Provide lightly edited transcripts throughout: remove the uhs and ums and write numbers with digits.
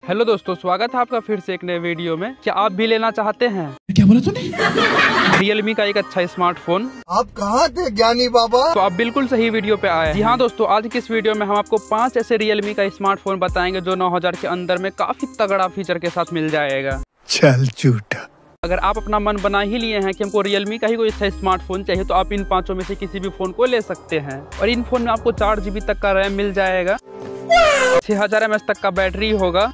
Hello दोस्तों, स्वागत है आपका फिर से एक नए वीडियो में। क्या आप भी लेना चाहते हैं? क्या बोला तूने? रियलमी का एक अच्छा स्मार्टफोन। आप कहाँ थे ज्ञानी बाबा? तो आप बिल्कुल सही वीडियो पे आए। जी हाँ दोस्तों, आज की इस वीडियो में हम आपको 5 ऐसे रियलमी का स्मार्टफोन बताएंगे जो 9000 के अंदर में काफी तगड़ा फीचर के साथ मिल जाएगा। चल झूठा। अगर आप अपना मन बना ही लिए हैं कि हमको रियलमी का ही कोई अच्छा स्मार्टफोन चाहिए तो आप इन 5 में से किसी भी फोन को ले सकते हैं। और इन फोन में आपको 4 GB तक का रैम मिल जाएगा, 6000 mAh तक का बैटरी होगा,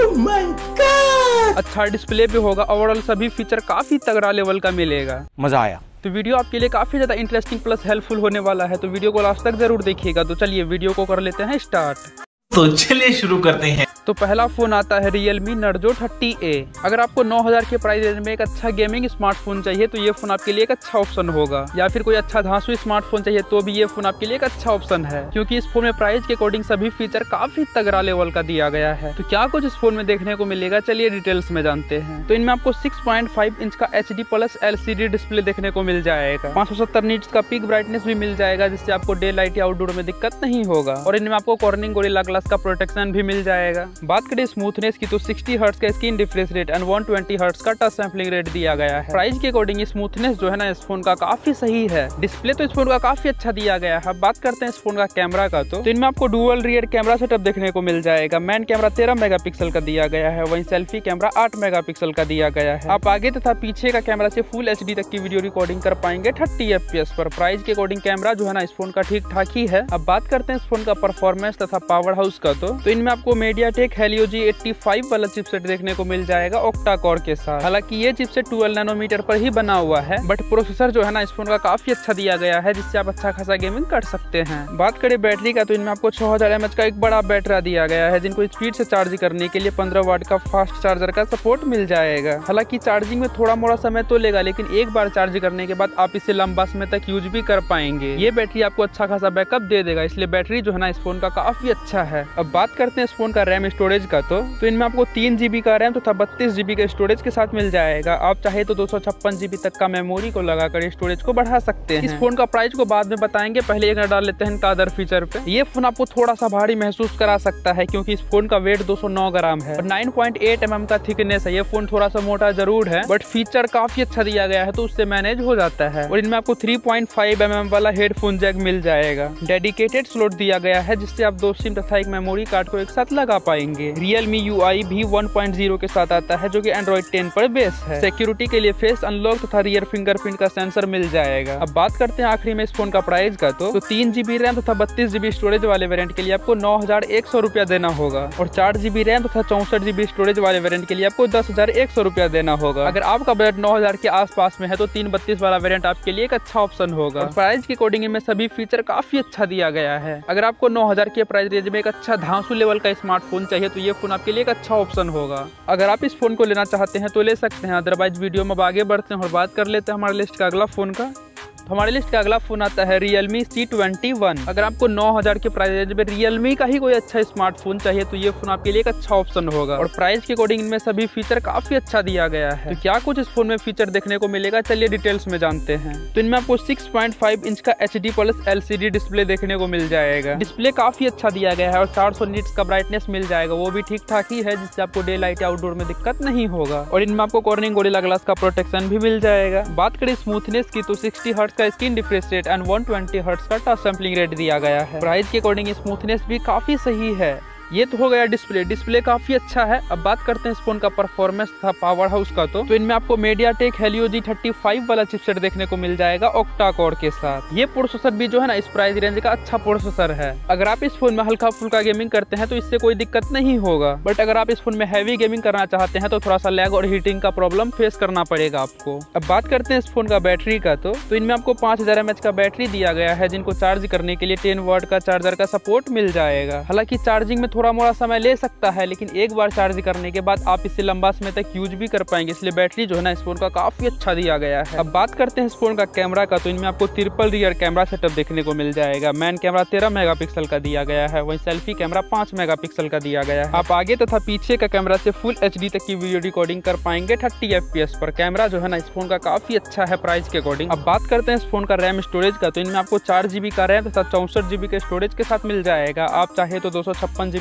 अच्छा डिस्प्ले भी होगा। ओवरऑल सभी फीचर काफी तगड़ा लेवल का मिलेगा। मजा आया। तो वीडियो आपके लिए काफी ज्यादा इंटरेस्टिंग प्लस हेल्पफुल होने वाला है, तो वीडियो को लास्ट तक जरूर देखिएगा। तो चलिए वीडियो को कर लेते हैं स्टार्ट। तो चलिए शुरू करते हैं। तो पहला फोन आता है रियलमी नर्जो 30A। अगर आपको 9000 के प्राइस रेंज में एक अच्छा गेमिंग स्मार्टफोन चाहिए तो ये फोन आपके लिए एक अच्छा ऑप्शन होगा, या फिर कोई अच्छा धांसू स्मार्टफोन चाहिए तो भी ये फोन आपके लिए एक अच्छा ऑप्शन है, क्योंकि इस फोन में प्राइस के अकॉर्डिंग सभी फीचर काफी तगड़ा लेवल का दिया गया है। तो क्या कुछ इस फोन में देखने को मिलेगा, चलिए डिटेल्स में जानते हैं। तो इनमें आपको 6.5 इंच का HD प्लस LCD डिस्प्ले देखने को मिल जाएगा, 570 निट्स का पीक ब्राइटनेस भी मिल जाएगा, जिससे आपको डे लाइट या आउटडोर में दिक्कत नहीं होगा। और इनमें आपको कॉर्निंग गोरिल्ला ग्लास का प्रोटेक्शन भी मिल जाएगा। बात करें स्मूथनेस की तो 60 हर्ट्ज का screen refresh rate and 120 hertz का टच सैंपलिंग रेट दिया गया है। प्राइस के अकॉर्डिंग स्मूथनेस जो है ना इस फोन का काफी सही है। डिस्प्ले तो इस फोन का काफी अच्छा दिया गया है। बात करते हैं इस फोन का कैमरा का, तो इनमें आपको डुअल रियर कैमरा सेटअप देखने को मिल जाएगा। मेन कैमरा 13 मेगापिक्सल का दिया गया है, वहीं सेल्फी कैमरा 8 मेगापिक्सल का दिया गया है। आप आगे तथा पीछे का कैमरा से फुल HD तक की वीडियो रिकॉर्डिंग कर पाएंगे 30 FPS पर। प्राइस के अकॉर्डिंग कैमरा जो है ना इस फोन का ठीक ठाक ही है। अब बात करते हैं इस फोन का परफॉर्मेंस तथा पावर हाउस का, तो इनमें आपको मीडियाटेक हेलियो G85 वाला चिपसेट देखने को मिल जाएगा ऑक्टा कोर के साथ। हालांकि ये चिपसेट 12 नैनोमीटर पर ही बना हुआ है, बट प्रोसेसर जो है ना इस फोन का काफी अच्छा दिया गया है, जिससे आप अच्छा खासा गेमिंग कर सकते हैं। बात करें बैटरी का, तो इनमें आपको 6000 mAh का एक बड़ा बैटरी दिया गया है, जिनको स्पीड से चार्ज करने के लिए 15 वाट का फास्ट चार्जर का सपोर्ट मिल जाएगा। हालांकि चार्जिंग में थोड़ा मोड़ा समय तो लेगा, लेकिन एक बार चार्ज करने के बाद आप इसे लंबा समय तक यूज भी कर पाएंगे। ये बैटरी आपको अच्छा खासा बैकअप दे देगा, इसलिए बैटरी जो है ना इस फोन का काफी अच्छा है। अब बात करते हैं इस फोन का रैम स्टोरेज का, तो इनमें आपको 3 GB का रैम तथा 32 GB के स्टोरेज के साथ मिल जाएगा। आप चाहे तो 256 GB तक का मेमोरी को लगाकर स्टोरेज को बढ़ा सकते हैं। इस फोन का प्राइस को बाद में बताएंगे, पहले एक डाल लेते हैं इनका अदर फीचर पे। ये फोन आपको थोड़ा सा भारी महसूस करा सकता है, क्योंकि इस फोन का वेट 209 ग्राम है और 9.8 mm का थिकनेस है। ये फोन थोड़ा सा मोटा जरूर है, बट फीचर काफी अच्छा दिया गया है, तो उससे मैनेज हो जाता है। और इनमें आपको 3.5 mm वाला हेडफोन जैक मिल जाएगा। डेडिकेटेड स्लॉट दिया गया है, जिससे आप 2 सिम तथा एक मेमोरी कार्ड को एक साथ लगा पाएंगे। रियलमी UI भी 1.0 के साथ आता है, जो कि Android 10 पर बेस है। सिक्योरिटी के लिए फेस अनलॉक तथा रियर फिंगरप्रिंट का सेंसर मिल जाएगा। अब बात करते हैं आखिरी में इस फोन का प्राइस का, तो 3 GB रैम तथा 32 GB स्टोरेज वाले वेरिएंट के लिए आपको 9100 रुपया देना होगा, और 4 GB रैम तथा 64 GB स्टोरेज वाले वेरिएंट के लिए आपको 10100 रुपया देना होगा। अगर आपका बजट 9000 के आसपास में है तो 332 वाला वेरिएंट आपके लिए एक अच्छा ऑप्शन होगा। और प्राइस के अकॉर्डिंग में सभी फीचर काफी अच्छा दिया गया है। अगर आपको 9000 के प्राइस रेंज में एक अच्छा धांसू लेवल का स्मार्टफोन चाहिए तो ये फोन आपके लिए एक अच्छा ऑप्शन होगा। अगर आप इस फोन को लेना चाहते हैं तो ले सकते हैं। अदरवाइज वीडियो में आगे बढ़ते हैं और बात कर लेते हैं हमारे लिस्ट का अगला फोन का। हमारे लिस्ट का अगला फोन आता है Realme C21। अगर आपको 9000 के प्राइस रेंज में Realme का ही कोई अच्छा स्मार्टफोन चाहिए तो ये फोन आपके लिए एक अच्छा ऑप्शन होगा, और प्राइस के अकॉर्डिंग इनमें सभी फीचर काफी अच्छा दिया गया है। तो क्या कुछ इस फोन में फीचर देखने को मिलेगा, चलिए डिटेल्स में जानते हैं। तो इनमें आपको 6.5 इंच का HD प्लस LCD डिस्प्ले देखने को मिल जाएगा। डिस्प्ले काफी अच्छा दिया गया है और 400 निट्स का ब्राइटनेस मिल जाएगा, वो भी ठीक ठाक ही है, जिससे आपको डे लाइट या आउटडोर में दिक्कत नहीं होगा। और इनमें आपको कॉर्निंग गोरिल्ला ग्लास का प्रोटेक्शन भी मिल जाएगा। बात करें स्मूथनेस की, तो 60 हर्ट्ज का screen refresh rate and 120 hertz का टच सैंपलिंग रेट दिया गया है। प्राइस के अकॉर्डिंग स्मूथनेस भी काफी सही है। ये तो हो गया डिस्प्ले काफी अच्छा है। अब बात करते हैं इस फोन का परफॉर्मेंस तथा पावर हाउस का, तो इनमें आपको मीडियाटेक हेलियो G35 वाला चिपसेट देखने को मिल जाएगा ऑक्टा कोर के साथ। ये प्रोसेसर भी जो है ना इस प्राइस रेंज का अच्छा प्रोसेसर है। अगर आप इस फोन में हल्का फुल्का गेमिंग करते हैं तो इससे कोई दिक्कत नहीं होगा, बट अगर आप इस फोन में हैवी गेमिंग करना चाहते हैं तो थोड़ा सा लैग और हीटिंग का प्रॉब्लम फेस करना पड़ेगा आपको। अब बात करते हैं इस फोन का बैटरी का, तो इनमें आपको 5000 mAh का बैटरी दिया गया है, जिनको चार्ज करने के लिए 10 वाट का चार्जर का सपोर्ट मिल जाएगा। हालांकि चार्जिंग में थोड़ा मोड़ा समय ले सकता है, लेकिन एक बार चार्ज करने के बाद आप इसे लंबा समय तक यूज भी कर पाएंगे, इसलिए बैटरी जो है ना इस फोन का काफी अच्छा दिया गया है। अब बात करते हैं इस फोन का कैमरा का, तो इनमें आपको ट्रिपल रियर कैमरा सेटअप देखने को मिल जाएगा। मेन कैमरा 13 मेगापिक्सल का दिया गया है, वहीं सेल्फी कैमरा 5 मेगापिक्सल का दिया गया है। आप आगे तथा पीछे का कैमरा से फुल HD तक की वीडियो रिकॉर्डिंग कर पाएंगे 30 FPS पर। कैमरा जो है ना इस फोन का काफी अच्छा है प्राइस के अकॉर्डिंग। अब बात करते हैं इस फोन का रैम स्टोरेज का, तो इनमें आपको 4 GB का रैम तथा 64 GB के स्टोरेज के साथ मिल जाएगा। आप चाहे तो 256 GB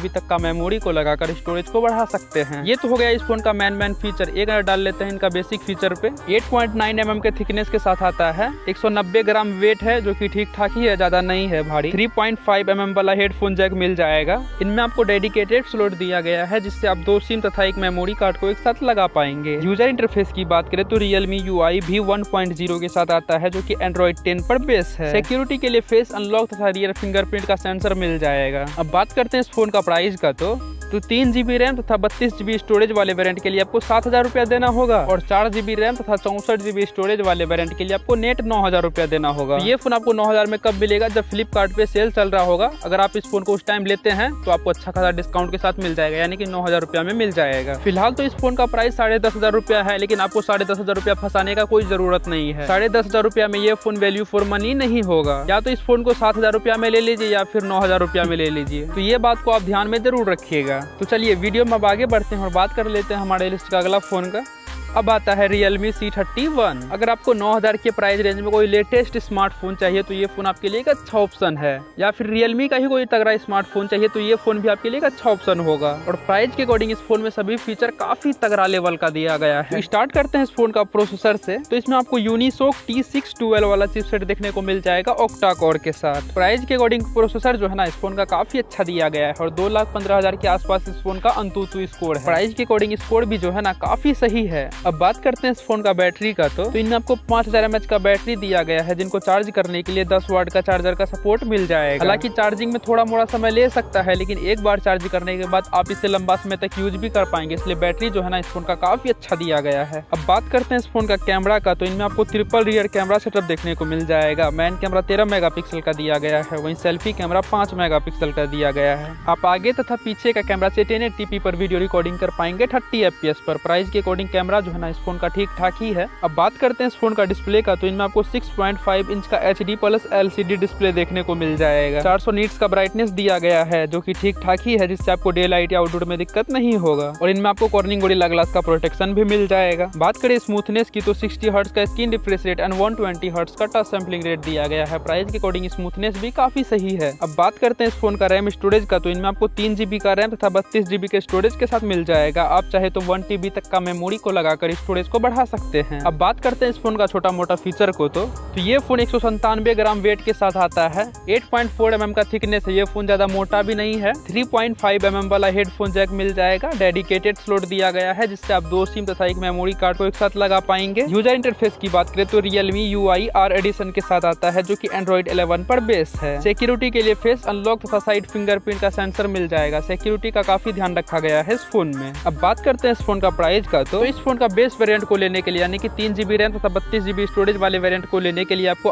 1 TB तक का मेमोरी को लगाकर स्टोरेज को बढ़ा सकते हैं। ये तो हो गया इस फोन का मेन फीचर। एक नजर डाल लेते हैं इनका बेसिक फीचर पे। 8.9 mm के थिकनेस के साथ आता है, 190 ग्राम वेट है जो कि ठीक ठाक ही है, ज्यादा नहीं है भारी। 3.5 mm वाला हेडफोन जैक मिल जाएगा। इनमें आपको डेडिकेटेड स्लॉट दिया गया है जिससे आप 2 सिम तथा एक मेमोरी कार्ड को एक साथ लगा पाएंगे। यूजर इंटरफेस की बात करें तो Realme UI भी 1.0 के साथ आता है जो कि Android 10 पर बेस है। सिक्योरिटी के लिए फेस अनलॉक तथा रियर फिंगरप्रिंट का सेंसर मिल जाएगा। अब बात करते हैं इस फोन का प्राइस का तो 3 GB रैम तथा 32 GB स्टोरेज वाले वेरिएंट के लिए आपको 7,000 रुपया देना होगा और 4 GB रैम तथा 64 GB स्टोरेज वाले वेरिएंट के लिए आपको नेट 9,000 रुपया देना होगा। ये फोन आपको 9,000 में कब मिलेगा? जब फ्लिपकार्ट पे सेल चल रहा होगा। अगर आप इस फोन को उस टाइम लेते हैं तो आपको अच्छा खासा डिस्काउंट के साथ मिल जाएगा, यानी कि 9,000 रुपया में मिल जाएगा। फिलहाल तो इस फोन का प्राइस 10,500 रुपया है, लेकिन आपको 10,500 रुपया फंसाने का कोई जरूरत नहीं है। 10,500 रुपया में ये फोन वैल्यू फॉर मनी नहीं होगा। या तो इस फोन को 7,000 रुपया में ले लीजिए या फिर 9,000 रुपया में ले लीजिए। तो ये बात को आप ध्यान में जरूर रखिएगा। तो चलिए वीडियो में अब आगे बढ़ते हैं और बात कर लेते हैं हमारे लिस्ट का अगला फोन का। अब आता है Realme C31। अगर आपको 9,000 के प्राइस रेंज में कोई लेटेस्ट स्मार्टफोन चाहिए तो ये फोन आपके लिए एक अच्छा ऑप्शन है, या फिर Realme का ही कोई तगड़ा स्मार्टफोन चाहिए तो ये फोन भी आपके लिए एक अच्छा ऑप्शन होगा। और प्राइस के अकॉर्डिंग इस फोन में सभी फीचर काफी तगड़ा लेवल का दिया गया है। स्टार्ट करते हैं इस फोन का प्रोसेसर से। तो इसमें आपको Unisoc T612 वाला चिपसेट देखने को मिल जाएगा ऑक्टा कोर के साथ। प्राइस के अकॉर्डिंग प्रोसेसर जो है ना इस फोन का काफी अच्छा दिया गया है और 2,15,000 के आसपास इस फोन का अंतुतु स्कोर है। प्राइस के अकॉर्डिंग स्कोर भी जो है ना काफी सही है। अब बात करते हैं इस फोन का बैटरी का तो इनमें आपको 5000 mAh का बैटरी दिया गया है, जिनको चार्ज करने के लिए 10 वाट का चार्जर का सपोर्ट मिल जाएगा। हालांकि चार्जिंग में थोड़ा मोड़ा समय ले सकता है, लेकिन एक बार चार्ज करने के बाद आप इसे लंबा समय तक यूज भी कर पाएंगे, इसलिए बैटरी जो है ना इस फोन का काफी अच्छा दिया गया है। अब बात करते हैं इस फोन का कैमरा का तो इनमें आपको ट्रिपल रियर कैमरा सेटअप देखने को मिल जाएगा। मेन कैमरा 13 मेगापिक्सल का दिया गया है, वहीं सेल्फी कैमरा 5 मेगापिक्सल का दिया गया है। आप आगे तथा पीछे का कैमरा से 1080p पर वीडियो रिकॉर्डिंग कर पाएंगे 30 FPS पर। प्राइस के अकॉर्डिंग कैमरा जो है ना इस फोन का ठीक ठाक ही है। अब बात करते हैं इस फोन का डिस्प्ले का तो इनमें आपको 6.5 इंच का HD प्लस LCD डिस्प्ले देखने को मिल जाएगा। 400 नीट्स का ब्राइटनेस दिया गया है जो कि ठीक ठाक ही है, जिससे आपको डे लाइट या आउटडोर में दिक्कत नहीं होगा। और इनमें आपको कॉर्निंग गोरिल्ला ग्लास का प्रोटेक्शन भी मिल जाएगा। बात करें स्मूथनेस की तो 60 हर्ट्ज का screen refresh rate and 120 hertz का टच सैंपलिंग रेट दिया गया है। प्राइस के अकॉर्डिंग स्मूथनेस भी काफी सही है। अब बात करते हैं इस फोन का रैम स्टोरेज का तो इनमें आपको 3 GB का रैम तथा 32 GB के स्टोरेज के साथ मिल जाएगा। आप चाहे तो 1 TB तक का मेमोरी को लगाकर स्टोरेज को बढ़ा सकते हैं। अब बात करते हैं इस फोन का छोटा मोटा फीचर को तो ये फोन 197 ग्राम वेट के साथ आता है। 8.4 mm का थिकनेस है। ये फोन ज्यादा मोटा भी नहीं है। 3.5 mm वाला हेडफोन जैक मिल जाएगा। डेडिकेटेड स्लॉट दिया गया है जिससे आप 2 सिम तथा एक मेमोरी कार्ड को एक साथ लगा पाएंगे। यूजर इंटरफेस की बात करें तो Realme UI R एडिशन के साथ आता है जो कि Android 11 पर बेस है। सिक्योरिटी के लिए फेस अनलॉक तथा साइड फिंगरप्रिंट का सेंसर मिल जाएगा। सिक्योरिटी का काफी ध्यान रखा गया है इस फोन में। अब बात करते हैं इस फोन का प्राइस का तो इस फोन का बेस वेरिएंट को लेने के लिए यानी कि 3 GB रैम तथा 32 GB स्टोरेज वाले वेरिएंट को लेने के लिए आपको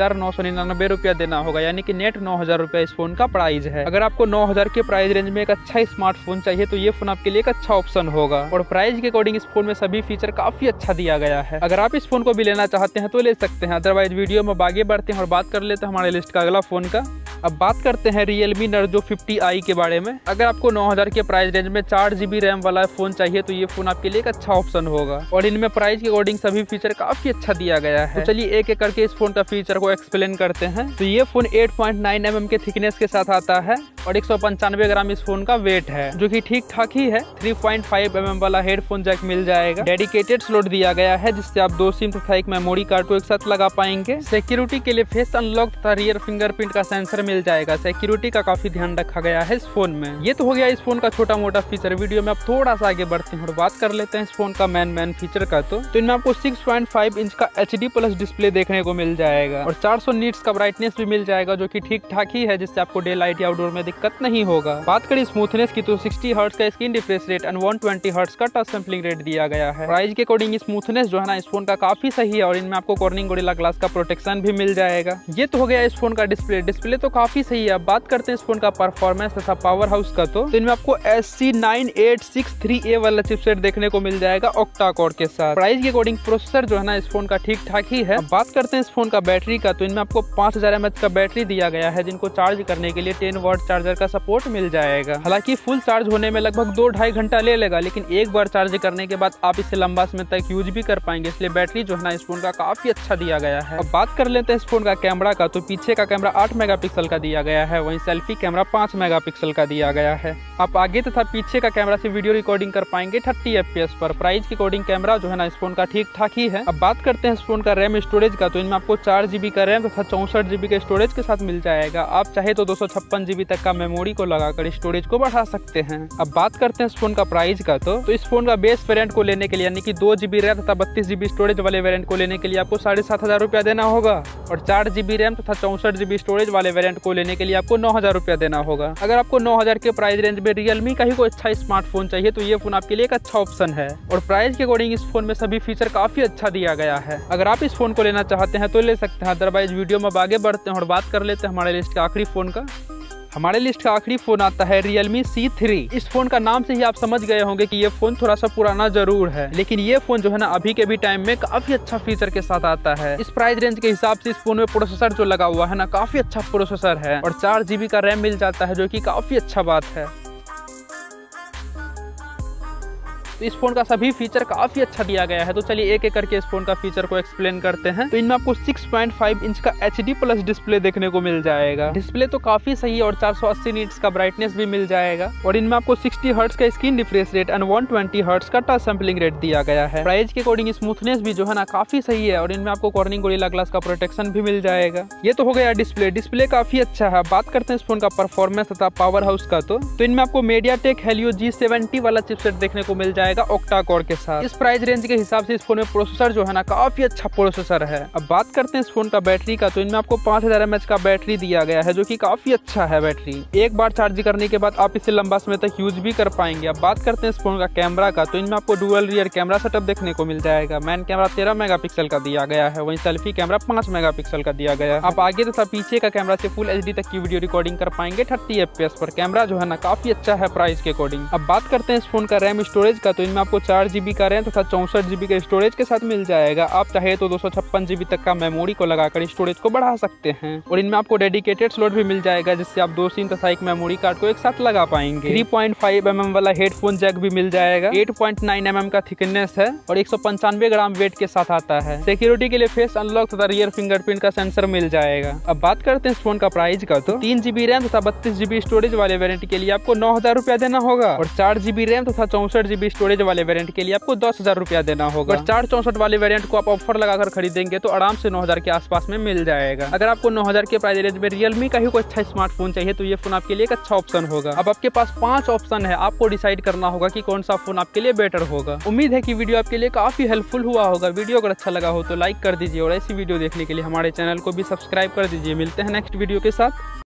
8,999 रुपया देना होगा, यानी कि नेट 9,000 रुपया इस फोन का प्राइस है। अगर आपको 9,000 के प्राइस रेंज में एक अच्छा स्मार्टफोन चाहिए तो ये फोन आपके लिए एक अच्छा ऑप्शन होगा। और प्राइस के अकॉर्डिंग इस फोन में सभी फीचर काफी अच्छा दिया गया है। अगर आप इस फोन को भी लेना चाहते हैं तो ले सकते हैं। अदरवाइज वीडियो में आगे बढ़ते हैं और बात कर लेते हैं हमारे लिस्ट का अगला फोन का। अब बात करते हैं Realme Narzo 50i के बारे में। अगर आपको 9,000 के प्राइस रेंज में 4 GB रैम वाला फोन चाहिए तो ये फोन आपके लिए एक अच्छा ऑप्शन होगा। और इनमें प्राइस के अकॉर्डिंग सभी फीचर काफी अच्छा दिया गया है। तो चलिए एक एक करके इस फोन का फीचर को एक्सप्लेन करते हैं। तो ये फोन 8.9 mm के थिकनेस के साथ आता है और 195 ग्राम इस फोन का वेट है जो कि ठीक ठाक ही है। 3.5 mm वाला हेडफोन जैक मिल जाएगा। डेडिकेटेड स्लॉट दिया गया है जिससे आप 2 सिम तथा एक मेमोरी कार्ड को एक साथ लगा पाएंगे। सिक्योरिटी के लिए फेस अनलॉक तथा रियर फिंगरप्रिंट का सेंसर मिल जाएगा। सिक्योरिटी का काफी ध्यान रखा गया है इस फोन में। ये तो हो गया इस फोन का छोटा मोटा फीचर। वीडियो में आप थोड़ा सा आगे बढ़ते हैं और बात कर लेते हैं इस फोन का मेन फीचर का तो इनमें आपको 6.5 इंच का HD प्लस डिस्प्ले देखने को मिल जाएगा और 400 नीट्स का ब्राइटनेस भी मिल जाएगा जो कि ठीक ठाक ही है, जिससे आपको डे लाइट या आउटडोर में दिक्कत नहीं होगा। बात करें स्मूथनेस की तो 60 हर्ट्ज का screen refresh rate and 120 hertz का टच सैंपलिंग रेट दिया गया है। प्राइस के अकॉर्डिंग स्मूथनेस जो है ना इस फोन का काफी सही है और इनमें आपको कॉर्निंग गोरिल्ला ग्लास का प्रोटेक्शन भी मिल जाएगा। ये तो हो गया इस फोन का डिस्प्ले तो काफी सही है। अब बात करते हैं इस फोन का परफॉर्मेंस तथा पावर हाउस का तो इनमें आपको SC9863A वाला चिपसेट देखने को मिल जाएगा ऑक्टा ऑक्टा कोर के साथ। प्राइस के अकॉर्डिंग प्रोसेसर जो है ना इस फोन का ठीक ठाक ही है। अब बात करते हैं इस फोन का बैटरी का, तो इनमें आपको 5000 mAh का बैटरी दिया गया है, जिनको चार्ज करने के लिए 10 वाट चार्जर का सपोर्ट मिल जाएगा। हालांकि फुल चार्ज होने में लगभग 2-2.5 घंटा ले लेगा, लेकिन एक बार चार्ज करने के बाद आप इसे लंबा समय तक यूज भी कर पाएंगे, इसलिए बैटरी जो है ना इस फोन का काफी अच्छा दिया गया है। अब बात कर लेते हैं इस फोन का कैमरा का, तो पीछे का कैमरा 8 मेगापिक्सल का दिया गया है, वहीं सेल्फी कैमरा 5 मेगापिक्सल का दिया गया है। आप आगे तथा पीछे का कैमरा से वीडियो रिकॉर्डिंग कर पाएंगे 30 FPS पर। प्राइस के अकॉर्डिंग कैमरा जो है ना इस फोन का ठीक ठाक ही है। अब बात करते हैं इस फोन का रैम स्टोरेज का, तो इनमें आपको 4 GB का रैम तथा 64 GB के स्टोरेज के साथ मिल जाएगा। आप चाहे तो 256 GB तक का मेमोरी को लगाकर स्टोरेज को बढ़ा सकते हैं। अब बात करते हैं इस फोन का प्राइस का, तो इस फोन का बेस वेरिएंट को लेने के लिए यानी कि 2 GB रैम तथा 32 GB स्टोरेज वाले वेरिएंट को लेने के लिए आपको 7500 रुपया देना होगा, और 4 GB रैम तथा 64 GB स्टोरेज वाले वेरिएंट को लेने के लिए आपको 9000 रुपया देना होगा। अगर आपको 9000 के प्राइस रेंज में रियलमी का ही कोई अच्छा स्मार्टफोन चाहिए तो ये फोन आपके लिए एक अच्छा ऑप्शन है, और प्राइस के अकॉर्डिंग इस फोन में सभी फीचर काफी अच्छा दिया गया है। अगर आप इस फोन को लेना चाहते हैं तो ले सकते हैं, अदरवाइज वीडियो में आगे बढ़ते हैं और बात कर लेते हैं हमारे लिस्ट के आखिरी फोन का। हमारे लिस्ट का आखिरी फोन आता है Realme C3। इस फोन का नाम से ही आप समझ गए होंगे कि ये फोन थोड़ा सा पुराना जरूर है, लेकिन ये फोन जो है ना अभी के भी टाइम में काफी अच्छा फीचर के साथ आता है। इस प्राइस रेंज के हिसाब से इस फोन में प्रोसेसर जो लगा हुआ है ना काफी अच्छा प्रोसेसर है, और 4 GB का रैम मिल जाता है, जो कि काफी अच्छा बात है। तो इस फोन का सभी फीचर काफी अच्छा दिया गया है। तो चलिए एक एक करके इस फोन का फीचर को एक्सप्लेन करते हैं। तो इनमें आपको 6.5 इंच का HD+ डिस्प्ले देखने को मिल जाएगा। डिस्प्ले तो काफी सही है, और 480 निट्स का ब्राइटनेस भी मिल जाएगा, और इनमें आपको 60 हर्ट्ज का screen refresh rate and 120 hertz का टच सैंपलिंग रेट दिया गया है। प्राइस के अकॉर्डिंग स्मूथनेस भी जो है ना काफी सही है, और इनमें आपको कॉर्निंग गोरिल्ला ग्लास का प्रोटेक्शन भी मिल जाएगा। ये तो हो गया डिस्प्ले काफी अच्छा है। बात करते हैं इस फोन का परफॉर्मेंस तथा पावर हाउस का, तो इनमें आपको MediaTek Helio G70 वाला चिपसेट देखने को मिल जाएगा ऑक्टा कोर के साथ। इस प्राइस रेंज के हिसाब से इस फोन में प्रोसेसर जो है ना काफी अच्छा प्रोसेसर है। अब बात करते हैं इस फोन का बैटरी का, तो इनमें आपको 5000 mAh का बैटरी दिया गया है, जो कि काफी अच्छा है बैटरी। एक बार चार्ज करने के बाद आप इसे लंबा समय तक यूज भी कर पाएंगे। अब बात करते हैं इस फोन का कैमरा का, तो इनमें आपको डुअल रियर कैमरा सेटअप देखने को मिल जाएगा। मेन कैमरा 13 मेगापिक्सल का दिया गया है, वहीं सेल्फी कैमरा 5 मेगापिक्सल का दिया गया है। आप आगे तथा पीछे का कैमरा से फुल HD तक की वीडियो रिकॉर्डिंग कर पाएंगे 30 FPS पर। कैमरा जो है ना काफी अच्छा है प्राइस के अकॉर्डिंग। अब बात करते हैं इस फोन का रैम स्टोरेज का, तो इनमें आपको 4 GB का रैम तथा 64 GB के स्टोरेज के साथ मिल जाएगा। आप चाहे तो 256 GB तक का मेमोरी को लगाकर स्टोरेज को बढ़ा सकते हैं, और इनमें आपको डेडिकेटेड स्लॉट भी मिल जाएगा, जिससे आप 2 सिम तथा एक मेमोरी कार्ड को एक साथ लगा पाएंगे। 3.5 mm वाला हेडफोन जैक भी मिल जाएगा। 8.9 mm का थिकनेस है, और 195 ग्राम वेट के साथ आता है। सिक्योरिटी के लिए फेस अनलॉक तथा रियर फिंगरप्रिंट का सेंसर मिल जाएगा। अब बात करते हैं इस फोन का प्राइस का, तो 3 GB रैम तथा 32 GB स्टोरेज वाले वेरिएंट के लिए आपको 9000 रुपया देना होगा, और 4 GB रैम तथा 64 GB स्टोरेज वाले वेरिएंट के लिए आपको 10,000 रुपया देना होगा। 464 वाले वेरिएंट को आप ऑफर लगाकर खरीदेंगे तो आराम से 9000 के आसपास में मिल जाएगा। अगर आपको 9000 के प्राइस रेंज में रियलमी का ही कोई अच्छा स्मार्टफोन चाहिए तो ये फोन आपके लिए एक अच्छा ऑप्शन होगा। अब आपके पास 5 ऑप्शन है, आपको डिसाइड करना होगा कि कौन सा फोन आपके लिए बेटर होगा। उम्मीद है कि वीडियो आपके लिए काफी हेल्पफुल हुआ होगा। वीडियो अगर अच्छा लगा हो तो लाइक कर दीजिए, और ऐसी वीडियो देखने के लिए हमारे चैनल को भी सब्सक्राइब कर दीजिए। मिलते हैं नेक्स्ट वीडियो के साथ।